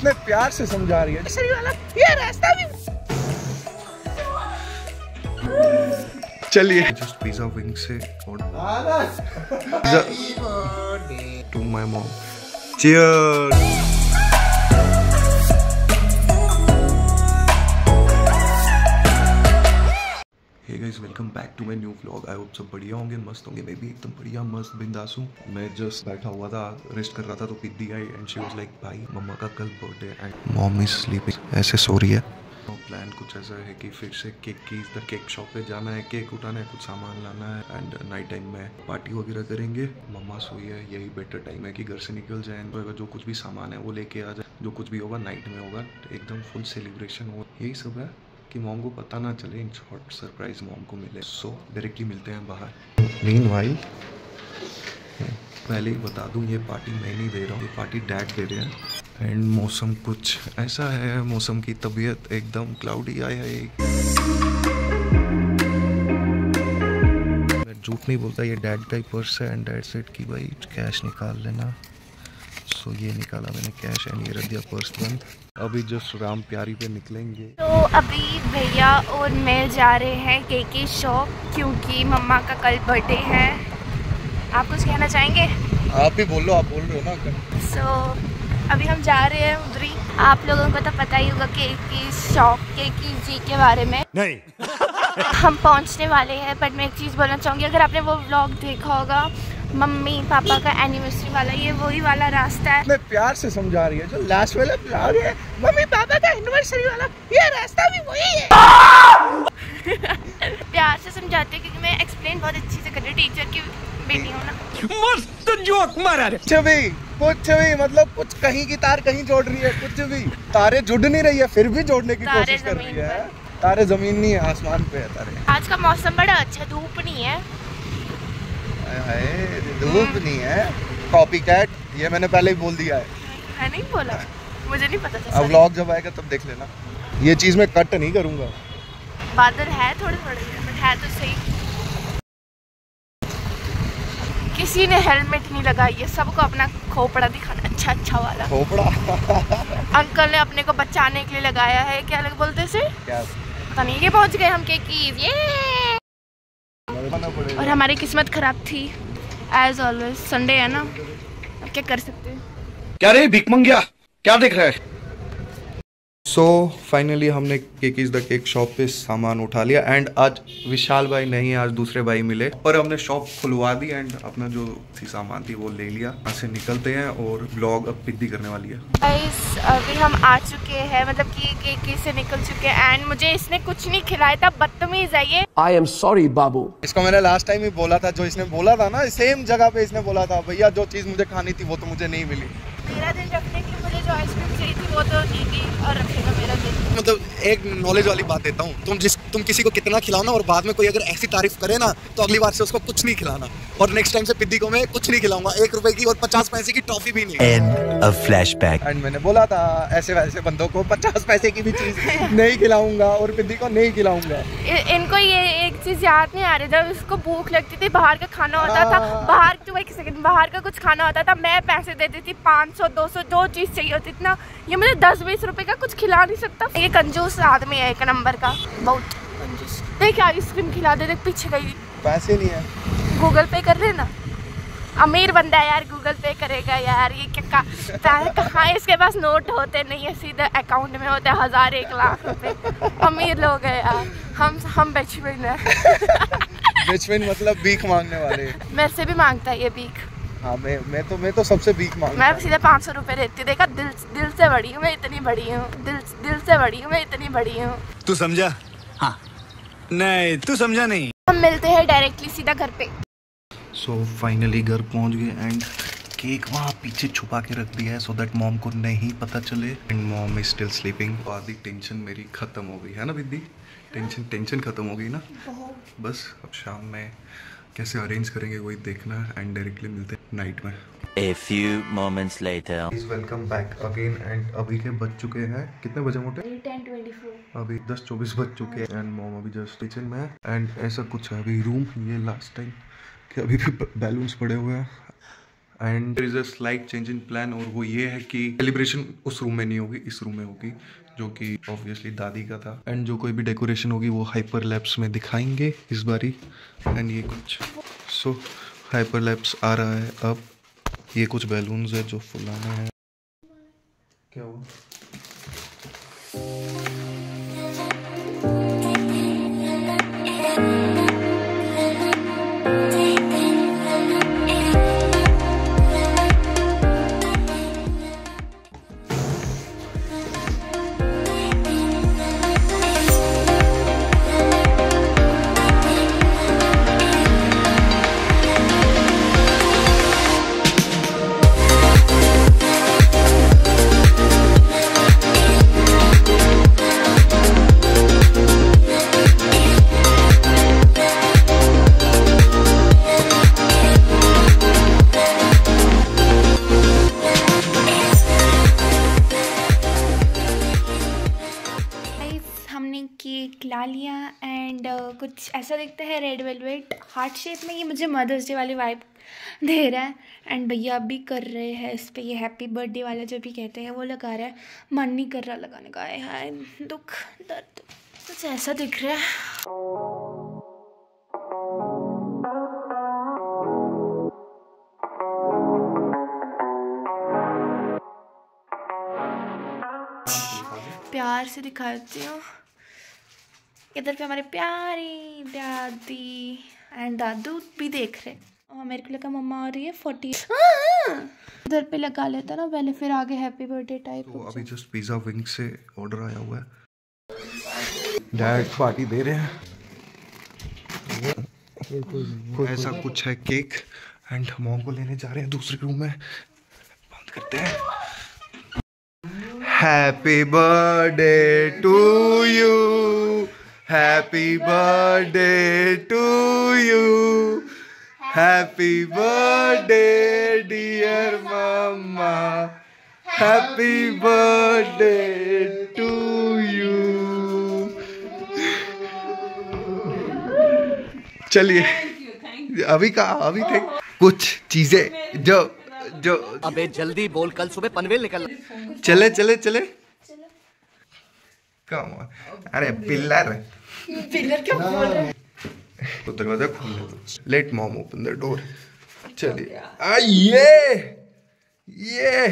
इतने प्यार से समझा रही है सही वाला ये रास्ता भी। चलिए जस्ट पिज्जा विंग से to my mom. Cheers. Hey guys welcome back to my new vlog. I hope सब बढ़िया होंगे, मस्त होंगे। मैं भी एकदम बढ़िया मस्त बिंदास हूँ। मैं जस्ट बैठा हुआ था, रेस्ट कर रहा था, तो पिद्दी आई एंड शी वाज लाइक भाई मम्मा का कल birthday and mom is sleeping, ऐसे सो रही है। प्लान कुछ ऐसा है कि फिर से केक की द केक शॉप पे जाना है, केक उठाना है, कुछ सामान लाना है एंड नाइट टाइम में पार्टी वगैरह करेंगे। मम्मा सोई है, यही बेटर टाइम है कि घर से निकल जाए, तो अगर जो कुछ भी सामान है वो लेके आ जाए, जो कुछ भी होगा नाइट में होगा, एकदम फुल सेलिब्रेशन हो। यही सब है कि मॉम को पता ना चले, इन शॉर्ट सरप्राइज मॉम को मिले। सो डायरेक्टली मिलते हैं बाहर। मीनवाइल पहले ही बता दूं, ये पार्टी मैं नहीं दे रहा हूँ, ये पार्टी डैड दे रहे हैं। एंड मौसम कुछ ऐसा है, मौसम की तबीयत एकदम क्लाउडी आया है। मैं झूठ नहीं बोलता, ये डैड का ही पर्स है एंड डैड सेड कि भाई कैश निकाल लेना। सो ये निकाला मैंने कैश एंड ये रख दिया पर्स बंद। अभी जस्ट राम प्यारी पे निकलेंगे। तो अभी भैया और मैं जा रहे हैं केक की शॉप, क्योंकि मम्मा का कल बर्थडे है। आप कुछ कहना चाहेंगे? आप ही बोल लो, आप बोल रहे हो ना। सो अभी हम जा रहे हैं उधर ही। आप लोगों को तो पता ही होगा केक की शॉप, केक की जी के बारे में नहीं। हम पहुंचने वाले हैं, बट मैं एक चीज़ बोलना चाहूँगी, अगर आपने वो व्लॉग देखा होगा मम्मी पापा का एनिवर्सरी वाला, ये वही वाला रास्ता है। इतने प्यार से समझा रही है, जो लास्ट वाला व्लॉग है मम्मी पापा का एनिवर्सरी वाला, ये रास्ता भी वही है। प्यार से समझाते हैं क्योंकि मैं एक्सप्लेन बहुत अच्छी से कर रही हूँ, टीचर की बेटी हूँ ना। मस्त जोक मारा रे। कुछ भी मतलब कुछ कहीं की तार कहीं जोड़ रही है, कुछ भी तारे जुड़ नहीं रही है, फिर भी जोड़ने की कोशिश कर रही है। तारे जमीन नहीं है, आसमान पे है तारे। आज का मौसम बड़ा अच्छा, धूप नहीं है। धूप नहीं है, कॉपी कैट, ये मैंने पहले ही बोल दिया है। मैं नहीं बोला, मुझे नहीं पता था। अब व्लॉग जब आएगा तब देख लेना, ये चीज मैं कट नहीं करूंगा। बादल है थोड़े थोड़े, बट है तो सही। किसी ने हेलमेट नहीं लगाई है, सबको अपना खोपड़ा दिखाना, अच्छा वाला खोपड़ा। अंकल ने अपने को बचाने के लिए लगाया है। क्या लग बोलते से क्या पता नहीं। ये पहुंच गए हम केक की, ये और हमारी किस्मत खराब थी एज ऑलवेज। संडे है ना, अब क्या कर सकते हैं। क्या रे भिख मंगिया, क्या देख रहा है? सो फाइनली हमने केकीज द केक शॉप पे सामान उठा लिया एंड आज विशाल भाई नहीं, आज दूसरे भाई मिले, पर हमने शॉप खुलवा दी एंड अपना जो थी सामान थी वो ले लिया। यहाँ से निकलते हैं और व्लॉग अब पिद्दी करने वाली है। गाइस अभी हम आ चुके हैं, मतलब कि केकी से निकल चुके हैं एंड मुझे इसने कुछ नहीं खिलाया था, बदतमीज है ये। आई एम सॉरी बाबू। इसको मैंने लास्ट टाइम ही बोला था, जो इसने बोला था ना, सेम जगह पे इसने बोला था भैया जो चीज मुझे खानी थी वो तो मुझे नहीं मिली। मेरा दिन रखने की मुझे जो आइसक्रीम चाहिए थी वो तो नहीं दी, और रखेगा मेरा दिन। मतलब एक नॉलेज वाली बात देता हूँ, तुम किसी को कितना खिलाओ ना, और बाद में कोई अगर ऐसी तारीफ करे ना, तो अगली बार से उसको कुछ नहीं खिलाना। और नेक्स्ट टाइम से पिद्दी को मैं कुछ नहीं खिलाऊंगा, 1 रुपए की और 50 पैसे की टॉफी भी नहीं। And a flashback. एंड मैंने बोला था ऐसे वैसे बंदों को 50 पैसे की भी चीज नहीं खिलाऊंगा और पिद्दी को नहीं खिलाऊंगा। इनको ये एक चीज याद नहीं आ रही, जब उसको भूख लगती थी, बाहर का खाना होता था, बाहर तो एक सेकंड, बाहर का कुछ खाना होता था, मैं पैसे देती थी 500 200 जो चीज चाहिए होती थी ना, ये मुझे 10-20 रुपए का कुछ खिला नहीं सकता। ये कंजूस आदमी है, 1 नंबर का, बहुत कंजूस। देख आइसक्रीम खिला दे, देख पीछे गई। पैसे नहीं है, गूगल पे कर लेना। अमीर बंदा है यार, गूगल पे करेगा यार। ये क्या कहाँ इसके पास नोट होते नहीं है, सीधे अकाउंट में होते 1000 1 लाख रुपए। अमीर लोग है यार, हम बेचमैन है। बेचमैन मतलब भीख मांगने वाले। मेरे से भी मांगता है ये भीख। हाँ मैं तो सबसे भीख मांगता। मैं सीधे 500 रुपए देती हूँ। देखा, दिल से बड़ी हूँ मैं, इतनी बड़ी हूँ, दिल से बड़ी हूँ मैं, इतनी बड़ी हूँ। तू समझा? हाँ नहीं, तू समझा नहीं। हम मिलते हैं डायरेक्टली सीधा घर पे। सो फाइनली घर पहुंच गए एंड केक वहाँ पीछे छुपा के रख दिया है सो दैट मॉम को नहीं पता चले। And mom is still sleeping. आधी टेंशन मेरी खत्म हो गई है ना बिद्दी, टेंशन खत्म हो गई ना। बस अब शाम में कैसे अरेंज करेंगे वही देखना एंड डायरेक्टली मिलते हैं नाइट में। A few moments later. Please welcome back again and अभी के बज चुके हैं, कितने बजे मोटे? 10:24। अभी 10:24 बज चुके हैं एंड मॉम अभी जस्ट किचन में है एंड ऐसा कुछ है अभी रूम। ये लास्ट टाइम कि अभी भी बैलून्स पड़े हुए हैं and there is a slight change in plan, और वो ये है कि सेलिब्रेशन उस रूम में नहीं होगी, इस रूम में होगी, जो कि ऑब्वियसली दादी का था। एंड जो कोई भी डेकोरेशन होगी वो हाइपरलैप्स में दिखाएंगे इस बारी। एंड ये कुछ सो हाइपरलैप्स आ रहा है अब। ये कुछ बैलून्स है जो फुलाने हैं। क्या हुआ? केक ला लिया एंड कुछ ऐसा दिखता है रेड वेलवेट हार्ट शेप में। ये मुझे मदर्स डे वाली वाइब दे रहा है। एंड भैया भी कर रहे हैं इस पे, ये हैप्पी बर्थडे वाला जो भी कहते हैं वो लगा रहा है। मन नहीं कर रहा लगाने का, हाय दुख दर्द कुछ ऐसा दिख रहा है। प्यार से दिखाती हूँ। इधर पे हमारे प्यारी दादी एंड दादू भी देख रहे। और मेरे को लगा मम्मा आ रही है 40। इधर पे लगा लेता ना पहले, फिर आगे हैप्पी बर्थडे टाइप। तो अभी जस्ट पिज़्ज़ा विंग से ऑर्डर आया हुआ है। डैड पार्टी दे रहे हैं। ऐसा कुछ है केक। एंड मॉम को लेने जा रहे हैं दूसरे रूम में। बंद करते हैं। Happy birthday to you, happy birthday to you, happy birthday dear mamma, happy birthday to you. चलिए अभी थे कुछ चीजें जो अबे जल्दी बोल, कल सुबह पनवेल निकल। चले कम ऑन। अरे पिलर क्यों बोल रहे? तो दरवाजा खोल दो। Let mom open the door. चलिए ये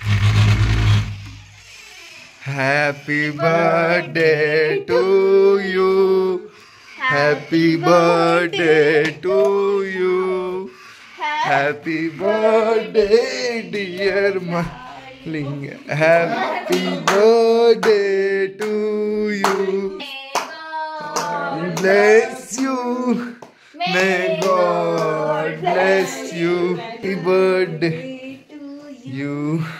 happy birthday to you, happy birthday to you, happy birthday dear Marling, happy birthday to you, bless you, may God bless you, happy birthday to you।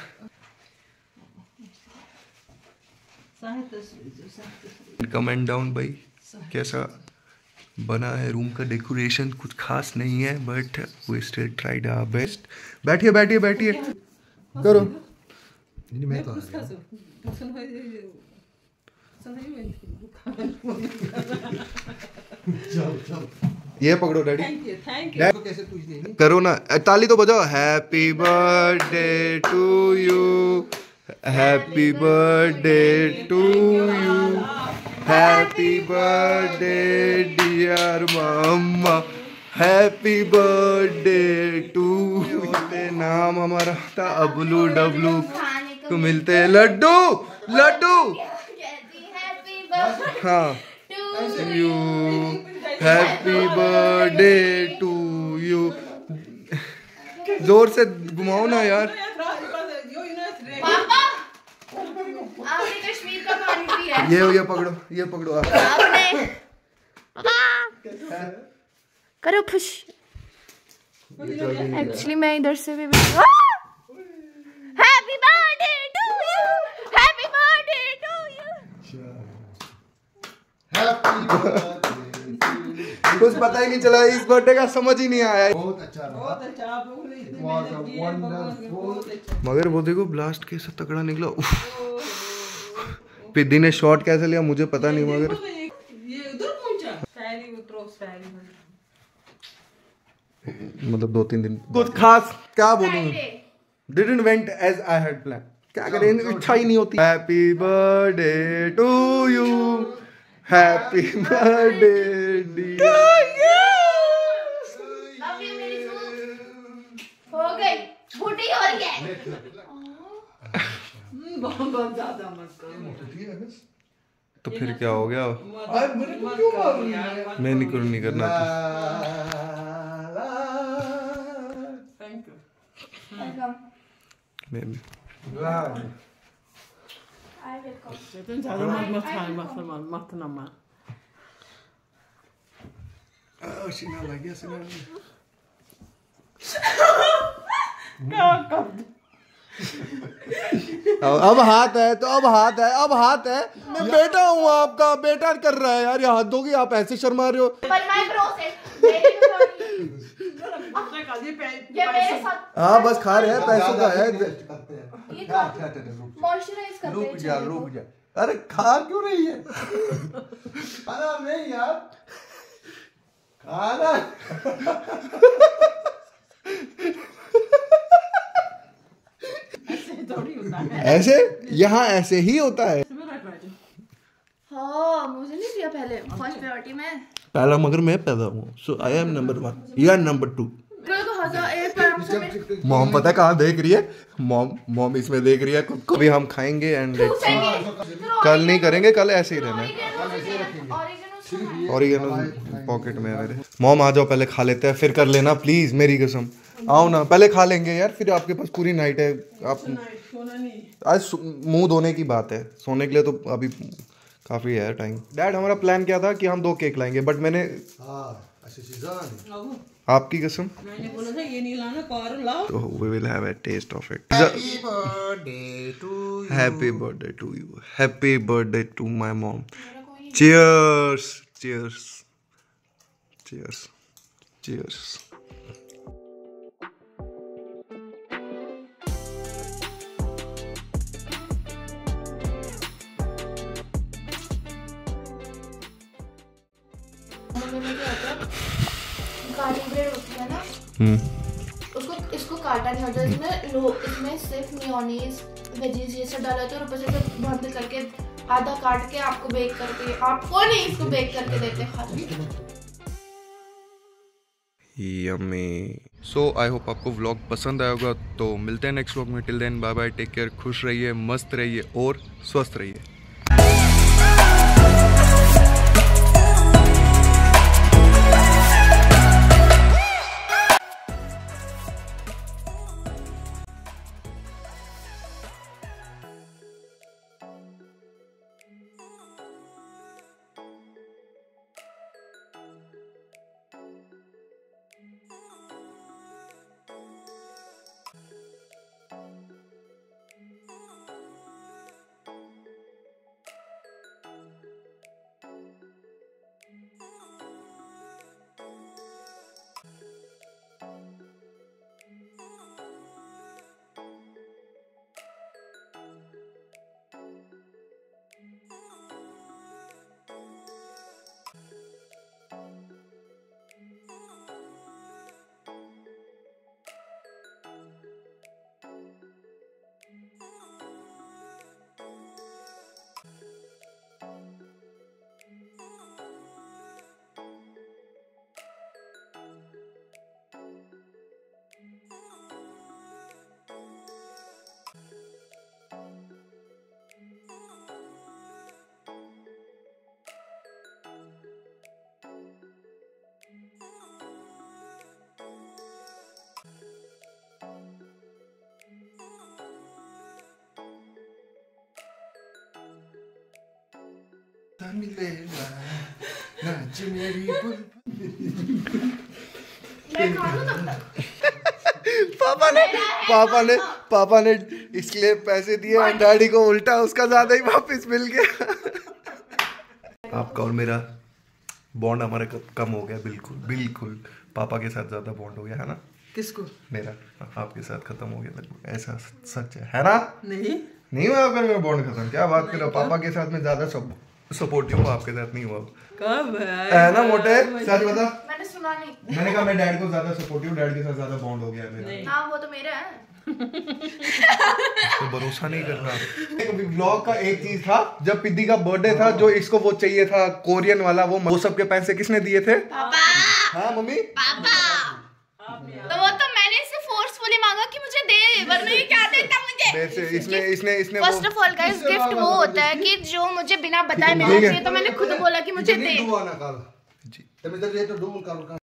Comment down भाई, कैसा बना है room का decoration? कुछ खास नहीं है but we still tried our best. बैठिए करो। ये पकड़ो डैडी। करो ना, ताली तो बजाओ। Happy birthday to you, happy birthday to you, happy birthday dear mamma, happy birthday to you. नाम हमारा था अबलू डबलू, तो मिलते हैं लड्डू। हाँ you, happy birthday to you. जोर से घुमाओ ना यार। पापा आपने कश्मीर का पानी पिया है। ये पकड़ो आपने करो खुश। एक्चुअली मैं इधर से भी happy birthday to you, happy birthday to you. कुछ पता ही नहीं चला, इस बर्थडे का समझ ही नहीं आया। बहुत अच्छा मगर वो देखो ब्लास्ट कैसा तगड़ा निकला। पिद्दी ने शॉट कैसे लिया मुझे पता नहीं, मगर मतलब 2-3 दिन कुछ खास क्या बोलूँ, didn't went as I had plan. क्या करें, इच्छा ही नहीं होती। Happy birthday to you, happy birthday to you. हो गई बूटी हो रही है। बहुत ज्यादा मत करो। तो फिर क्या हो गया? मैं नहीं करना था। Thank you. मैं भी तुम ज्यादा मत खाए, मत ना मार। सीना लग गया, सीना लग क्या अब हाथ है तो अब हाथ है, अब हाथ है। मैं बेटा हूँ आपका, बेटा कर रहा है यार, ये हाथ दोगी आप, ऐसे शर्मा रहे हो। पर माय प्रोसेस ये मेरे साथ। हाँ बस खा रहे हैं, पैसों का है। मॉइस्चराइज करते हैं। रुक जा, अरे खा क्यों रही है? खाना नहीं यार, खाना। ऐसे यहाँ ऐसे ही होता है। हाँ मुझे नहीं दिया पहले, फर्स्ट प्रायोरिटी में पहला मगर मैं पैदा हूँ, so I am number 1, you are number 2। Mom पता है कहाँ देख रही है? मॉम इसमें देख रही है खुद को। अभी हम खाएंगे एंड कल नहीं करेंगे, कल ऐसे ही रहना है। ऑरिगेनो पॉकेट में है मेरे। मॉम आ जाओ, पहले खा लेते हैं फिर कर लेना प्लीज, मेरी कसम। आओ ना, पहले खा लेंगे यार, फिर आपके पास पूरी नाइट है। आप आज मुंह धोने की बात है, सोने के लिए तो अभी काफी है टाइम। डैड हमारा प्लान क्या था कि हम 2 केक लाएंगे, बट मैंने आपकी कसम मैंने बोला था ये नहीं लाना, कार लाओ। तो we will have a taste of it. Happy birthday to you, happy birthday to you, happy birthday to my mom. Cheers cheers cheers cheers. काली ब्रेड होती है ना, उसको इसको काटा नहीं होता, इसमें सिर्फ मेयोनीज वेजीज ये सब डाला होता है और ऊपर से बंद करके आधा काट के आपको बेक करके, आपको नहीं इसको बेक करके देते खाली। यम्मी। सो आई होप आपको व्लॉग पसंद आया होगा, तो मिलते हैं नेक्स्ट व्लॉग में। Till then bye bye, take care, खुश रहिए, मस्त रहिए और स्वस्थ रहिए। पापा ने इसके लिए पैसे दिए और डैडी को उल्टा उसका ज्यादा ही वापस मिल गया। आपका और मेरा बॉन्ड हमारा कम हो गया, बिल्कुल बिल्कुल। पापा के साथ ज्यादा बॉन्ड हो गया है ना? किसको? मेरा आपके साथ खत्म हो गया लगभग, ऐसा सच है ना? नहीं नहीं हुआ अगर मेरा बॉन्ड खत्म, क्या बात कर रहे हो? पापा के साथ में ज्यादा सब सपोर्टिव हूँ, आपके साथ नहीं हुआ कब है ना मोटे? सच बता। मैंने सुना नहीं। मैंने कहा मैं डैड को ज्यादा सपोर्टिव, डैड के साथ ज्यादा बॉन्ड हो गया मेरा। हाँ वो तो मेरा है। तो भरोसा नहीं करना। एक व्लॉग का एक चीज था, जब पिद्दी का बर्थडे था, जो इसको वो चाहिए था कोरियन वाला, वो सब के पैसे किसने दिए थे? पापा। हाँ मम्मी। पापा। तो वो तो मैंने इससे फोर्सफुली मांगा कि मुझे दे, वरना ये क्या देता मुझे। इसने first of all guys, gift वो होता है कि जो मुझे बिना बताए मिलना चाहिए, तो मैंने खुद बोला कि मुझे दे।